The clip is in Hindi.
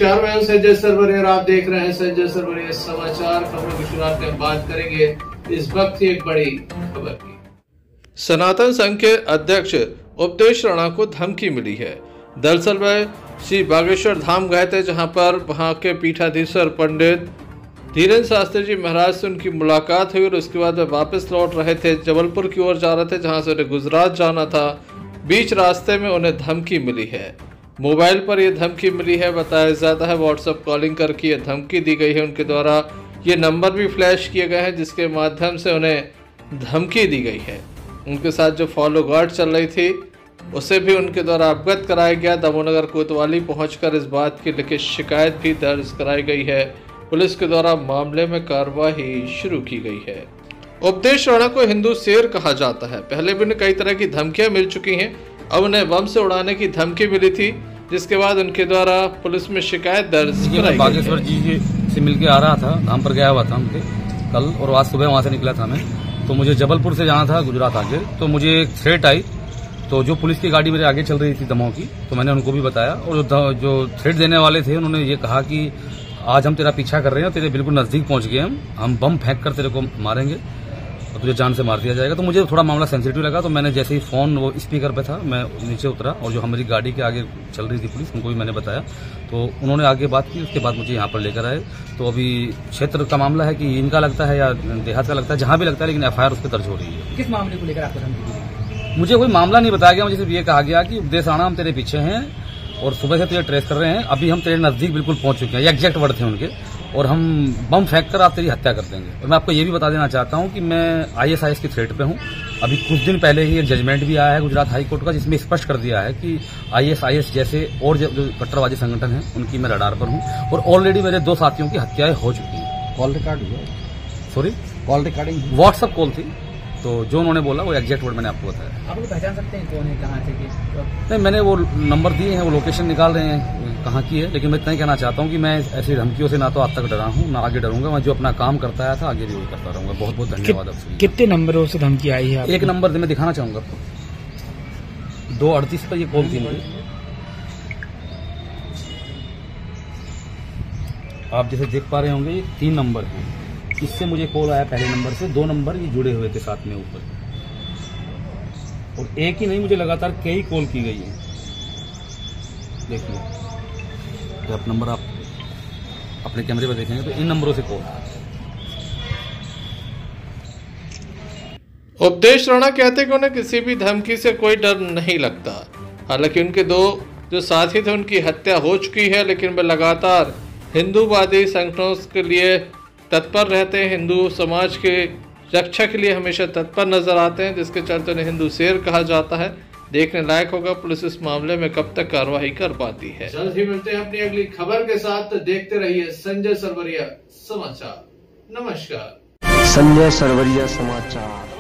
नमस्कार, मैं हूं संजय सरवरिया और आप देख रहे हैं संजय सरवरिया समाचार। खबरों की शुरुआत में बात करेंगे इस वक्त की एक बड़ी खबर की। सनातन संघ के अध्यक्ष उपदेश राणा को धमकी मिली है। दरअसल वह श्री बागेश्वर धाम गए थे, जहां पर वहां के पीठाधीश्वर पंडित धीरेन्द्र शास्त्री जी महाराज से उनकी मुलाकात हुई और उसके बाद वे वापस लौट रहे थे, जबलपुर की ओर जा रहे थे, जहां से उन्हें गुजरात जाना था। बीच रास्ते में उन्हें धमकी मिली है। मोबाइल पर यह धमकी मिली है। बताया जाता है व्हाट्सएप कॉलिंग करके ये धमकी दी गई है। उनके द्वारा ये नंबर भी फ्लैश किए गए हैं, जिसके माध्यम से उन्हें धमकी दी गई है। उनके साथ जो फॉलो गार्ड चल रही थी उसे भी उनके द्वारा अवगत कराया गया। दमोनगर कोतवाली पहुंचकर इस बात की लिखित शिकायत भी दर्ज कराई गई है। पुलिस के द्वारा मामले में कार्रवाई शुरू की गई है। उपदेश राणा को हिंदू शेर कहा जाता है। पहले भी उन्हें कई तरह की धमकियां मिल चुकी हैं। अब उन्हें बम से उड़ाने की धमकी मिली थी, जिसके बाद उनके द्वारा पुलिस में शिकायत दर्ज कराई। बागेश्वर जी से मिलके आ रहा था, धाम पर गया हुआ था उनके कल, और आज सुबह वहां से निकला था मैं। तो मुझे जबलपुर से जाना था गुजरात आगे। तो मुझे एक थ्रेट आई, तो जो पुलिस की गाड़ी मेरे आगे चल रही थी दमोह की, तो मैंने उनको भी बताया। और जो थ्रेट देने वाले थे उन्होंने ये कहा कि आज हम तेरा पीछा कर रहे हैं, तेरे बिल्कुल नजदीक पहुंच गए, हम बम फेंक कर तेरे को मारेंगे और तुझे जान से मार दिया जाएगा। तो मुझे थोड़ा मामला सेंसिटिव लगा, तो मैंने जैसे ही फोन वो स्पीकर पे था, मैं नीचे उतरा और जो हमारी गाड़ी के आगे चल रही थी पुलिस, उनको भी मैंने बताया। तो उन्होंने आगे बात की, उसके बाद मुझे यहाँ पर लेकर आए। तो अभी क्षेत्र का मामला है कि इनका लगता है या देहात का लगता है, जहां भी लगता है, लेकिन एफआईआर उस पर दर्ज हो रही है। किस मामले को लेकर आपको धमकी दी? मुझे कोई मामला नहीं बताया गया। मुझे सिर्फ ये कहा गया कि उपदेश राणा हम तेरे पीछे हैं और सुबह से तुझे ट्रेस कर रहे हैं, अभी हम तेरे नजदीक बिल्कुल पहुंच चुके हैं। ये एग्जैक्ट वर्ड थे उनके। और हम बम फेंक कर आप तेरी हत्या कर देंगे। और मैं आपको ये भी बता देना चाहता हूं कि मैं आईएसआईएस की थ्रेट पे हूं। अभी कुछ दिन पहले ही एक जजमेंट भी आया है गुजरात हाई कोर्ट का, जिसमें स्पष्ट कर दिया है कि आईएसआईएस जैसे और जो कट्टरवादी संगठन है उनकी मैं रडार पर हूं। और ऑलरेडी मेरे 2 साथियों की हत्याएं हो चुकी हैं। कॉल रिकॉर्ड हुआ? Sorry, call recording? WhatsApp call थी। तो जो उन्होंने बोला वो एग्जैक्ट वर्ड मैंने आपको बताया। आप लोग पहचान सकते हैं कौन है, कहाँ से? नहीं, मैंने वो नंबर दिए हैं, वो लोकेशन निकाल रहे हैं कहाँ की है। लेकिन मैं इतना ही कहना चाहता हूँ कि मैं ऐसी धमकियों से ना तो आज तक डरा हूँ, ना आगे डरूंगा। मैं जो अपना काम करता आया था आगे भी वही करता रहूंगा। बहुत बहुत धन्यवाद आपसे। कितने नंबरों से धमकी आई है? एक नंबर मैं दिखाना चाहूंगा आपको। 2:38 पर ये कॉल थी मुझे। आप जैसे देख पा रहे होंगे, ये 3 नंबर है। इससे मुझे कॉल आया पहले नंबर से, 2 नंबर ये जुड़े हुए थे साथ में ऊपर। और एक ही नहीं, मुझे लगातार कई कॉल की गई है। देखिए, जब नंबर आप अपने कैमरे पर देखेंगे तो इन नंबरों से कॉल। उपदेश राणा कहते हैं कि उन्हें किसी भी धमकी से कोई डर नहीं लगता। हालांकि उनके 2 जो साथी थे उनकी हत्या हो चुकी है, लेकिन वे लगातार हिंदूवादी संगठनों के लिए तत्पर रहते हैं। हिंदू समाज के रक्षा के लिए हमेशा तत्पर नजर आते हैं, जिसके चलते उन्हें हिंदू शेर कहा जाता है। देखने लायक होगा पुलिस इस मामले में कब तक कार्रवाई कर पाती है। जल्द ही मिलते हैं अपनी अगली खबर के साथ। देखते रहिए संजय सरवरिया समाचार। नमस्कार। संजय सरवरिया समाचार।